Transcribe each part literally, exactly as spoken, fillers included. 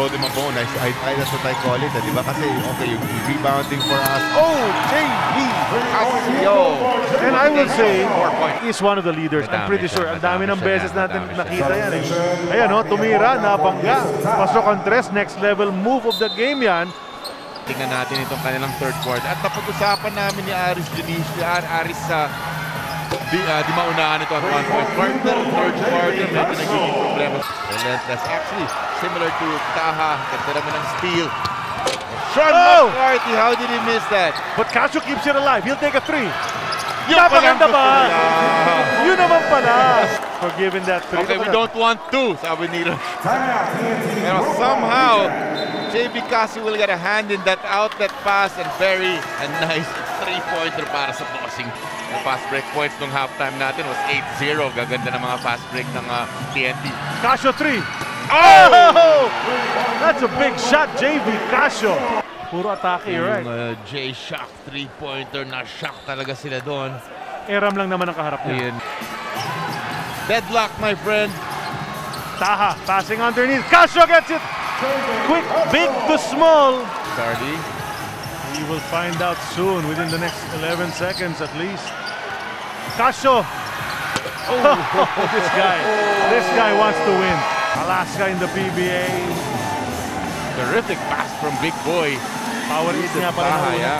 throw them a bone. I, I, I, that's what I call it, di ba? Kasi, okay, yung rebounding for us. Oh, JVee Casio! And I would say, he's one of the leaders. I'm pretty sure. Ang dami ng beses natin nakita yan eh. Ayan o, tumira, nabangga. Pasok ang tres, next level move of the game yan. Tingnan natin itong kanilang third quarter. At napag-usapan namin ni Aris Junicio, Aris sa di, uh, di maunahan ito at one point quarter, third quarter, medyo nagiging problema. Relentless, actually, similar to Taha, ganda naman ng steal. Sean oh! McCarthy, how did he miss that? But Casio keeps it alive, he'll take a three. Yun Napaganda ba? Yun naman pala. For giving that three. Okay, we don't want two, sabi nila. Pero somehow, JVee Casio will get a hand in that outlet pass and very a nice three-pointer para sa bossing. The fast break points nung halftime natin was eight zero. Gaganda ng mga fast break ng uh, T N T. Casio three. Oh! That's a big shot, JVee Casio. Puro atake, yung, right? Uh, J-Shock three-pointer, na-shock talaga sila doon. Eram lang naman ang kaharap niya. Deadlock, my friend. Taha, passing underneath. Casio gets it! Quick, big to small. Cardi. We will find out soon, within the next eleven seconds at least. Casio! Oh, this guy. This guy wants to win. Alaska in the P B A. Terrific pass from Big Boy. Power is nga pala Taha, yeah.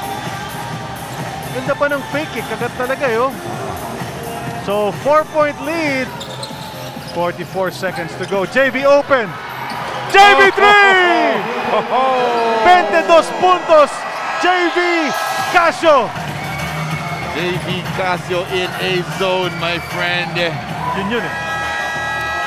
Ganda pa ng fake eh. Kagat talaga yun. So, four-point lead. forty-four seconds to go. JVee open. JVee three! twenty-dos puntos. JVee Casio. JVee Casio in a zone, my friend. Yun yun eh.